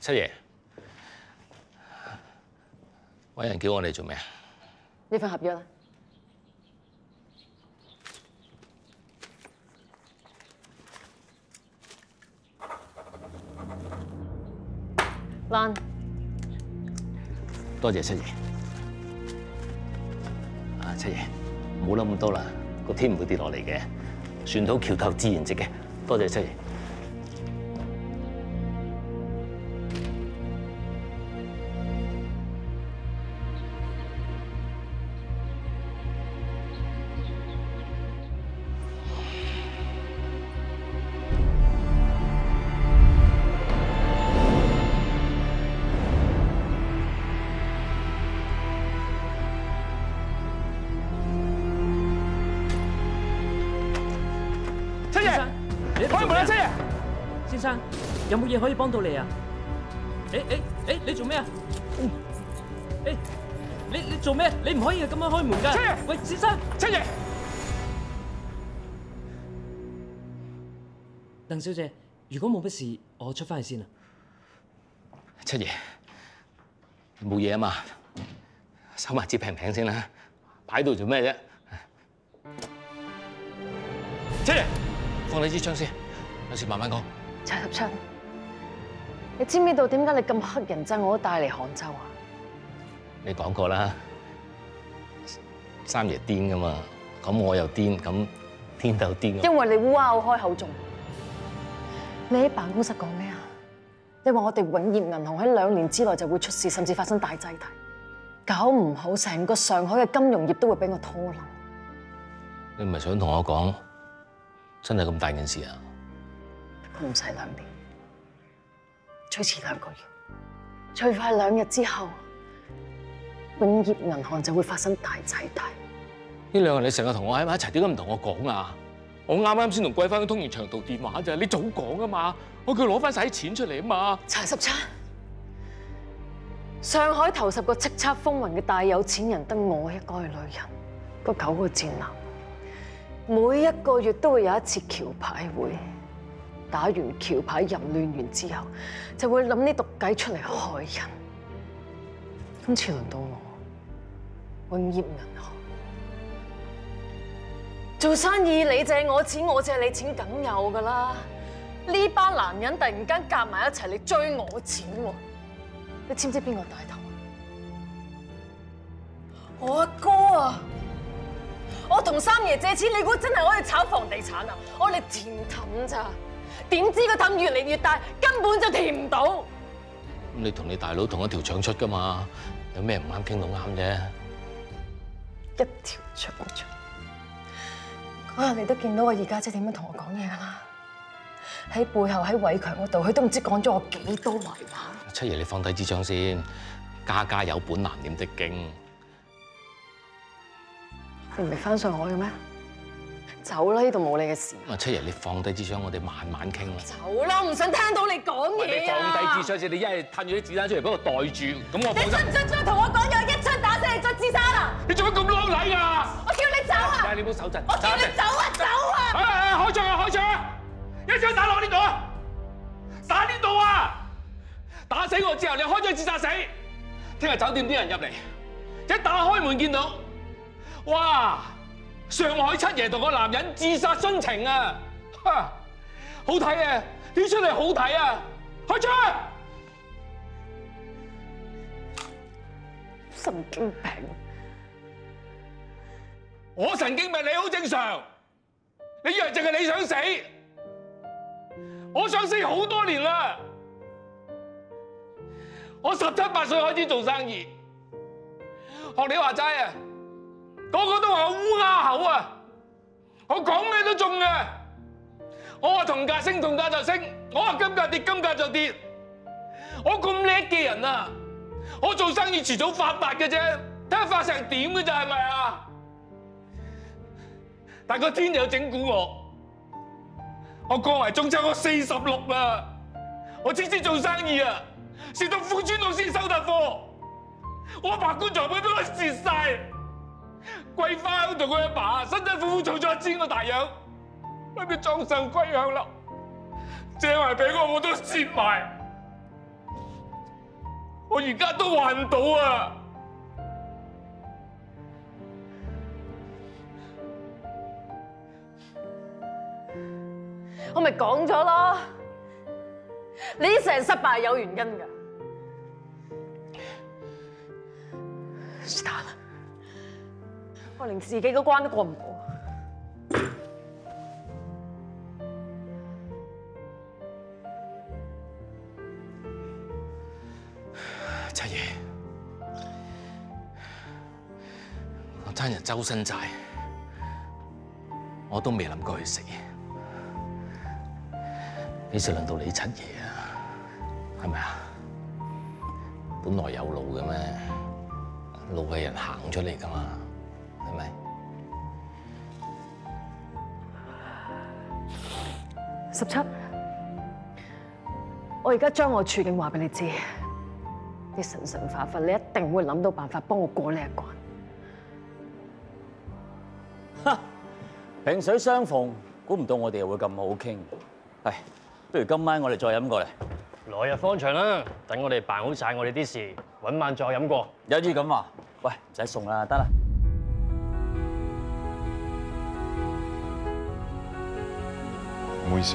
七爺，揾人叫我嚟做咩啊？ 呢份合約啦。蘭， 多謝七爺。啊，七爺，唔好諗咁多啦，個天唔會跌落嚟嘅，船到橋頭自然直嘅。多謝七爺。 開門啦，七爺！先生，有冇嘢可以幫到你啊？你做咩啊？你做咩？你唔可以咁樣開門㗎！七爺，喂，先生，七爺，鄧小姐，如果冇乜事，我出翻去先啦。 七爺，冇嘢啊嘛，收埋支平平先啦，擺度做咩啫？七爺。放你支槍先，有事慢慢講。 柴十七，你知唔知道點解你咁黑人憎我都帶嚟杭州啊？ 你講過啦，三爺癲噶嘛，咁我又癲，咁天都癲。 因為你烏鴉口開口中，你喺辦公室講咩啊？你話我哋永業銀行喺2年之內就會出事，甚至發生大擠提，搞唔好成個上海嘅金融業都會俾我拖冧。 你唔係想同我講？真係咁大件事啊！ 唔使2年，最遲2個月，最快2日之後，永業銀行就會發生大擠提。 呢2日你成日同我喺埋一齊，點解唔同我講啊？我啱啱先同貴芬通完長途電話咋，你早講啊嘛！我叫佢攞翻晒啲錢出嚟啊嘛！ 柴十七，上海頭10個叱咤風雲嘅大有錢人，得我一個係女人，嗰9個賤男。每一個月都會有一次橋牌會，打完橋牌淫亂完之後，就會諗啲毒計出嚟害人。今次輪到我，永業銀行做生意，你借我錢，我借你錢，梗有㗎啦。呢班男人突然間夾埋一齊嚟追我錢喎，你知唔知邊個帶頭啊？我阿哥啊！我同三爺借錢，你估真係可以炒房地產啊？我哋填氹咋？點知個氹越嚟越大，根本就填唔到。咁你同你大佬同一條腸出㗎嘛？有咩唔啱傾到啱啫？ 一條腸出。嗰日你都見到我二家姐點樣同我講嘢㗎啦？喺背後喺偉強嗰度，佢都唔知講咗我幾多壞話。 七爺，你放低支槍先，家家有本難念的經。 你唔係翻上海嘅咩？走啦！呢度冇你嘅事。 七爺，你放低支槍，我哋慢慢傾啦。 走啦！我唔想聽到你講嘢啊！ 你放低支槍先，你一係褪住啲子彈出嚟，幫我袋住，咁我放心。 你信唔信再同我講有一槍打死你，再自殺啊！ 你做乜咁啷禮㗎？ 我叫你走啊！ 你唔好手震。 我叫你走啊！走啊！ 開槍啊！開槍啊！一槍打落呢度啊！打呢度啊！打死我之後，你開槍自殺死。聽日酒店啲人入嚟，一打開門見到。哇！上海七爺同個男人自殺殉情啊！哈，好睇啊！跳出嚟好睇啊！開槍！ 神經病！ 我神經病，你好正常。你以為淨係你想死？我想死好多年啦！我17、18歲開始做生意，學你話齋啊！個個都話我烏鴉口啊！我講咩都中嘅。我話銅價升，銅價就升；我話金價跌，金價就跌。我咁叻嘅人啊！我做生意遲早發達嘅啫，睇下發成點嘅咋，係咪啊？但個天就整蠱我，我過埋中秋我46啦，我次次做生意啊，蝕到褲穿到先收得貨。我阿爸棺材本都蝕晒。桂花香同佢阿爸辛辛苦苦做咗1000個大洋，諗住裝神歸向啦，借埋俾我都蝕埋。 我而家都還唔到啊！ 我咪講咗咯，你啲成日失敗係有原因㗎。是但啦，我連自己個關都過唔到。 七爺，我爭人周身債，我都未諗過去死。幾時輪到你七爺啊？係咪啊？本來有路嘅咩？路係人行出嚟噶嘛？係咪 ？17，我而家將我處境話俾你知，你神神化化，你一定會諗到辦法幫我過呢一關。 哈！萍水相逢，估唔到我哋又會咁好傾。唉，不如今晚我哋再飲過嚟。 來日方長啦，等我哋辦好晒我哋啲事，揾晚再飲過。 有啲咁話，喂，唔使送啦，得啦。 唔好意思。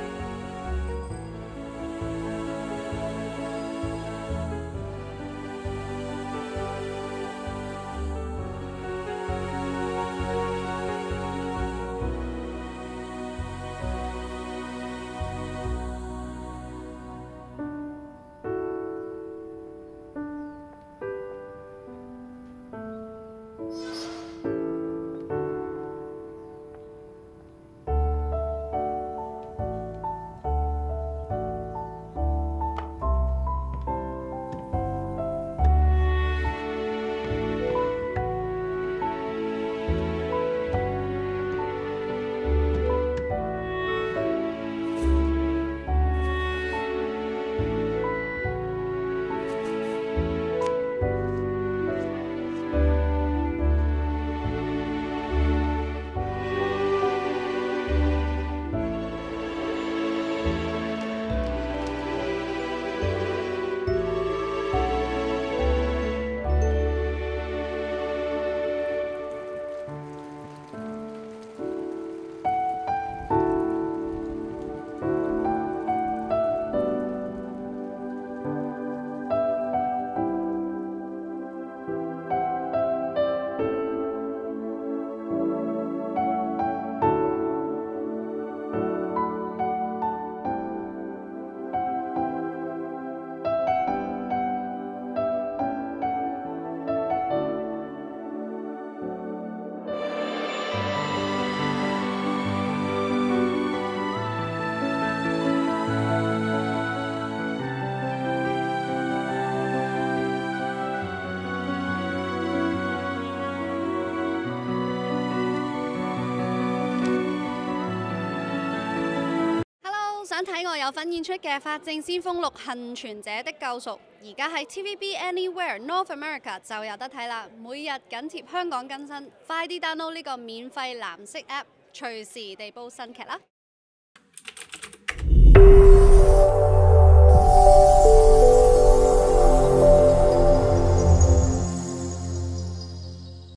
想睇我有份演出嘅《法證先鋒6：幸存者的救贖》，而家喺 TVB Anywhere North America 就有得睇啦！每日緊貼香港更新，快啲 download 呢個免費藍色 app，隨時地煲新劇啦！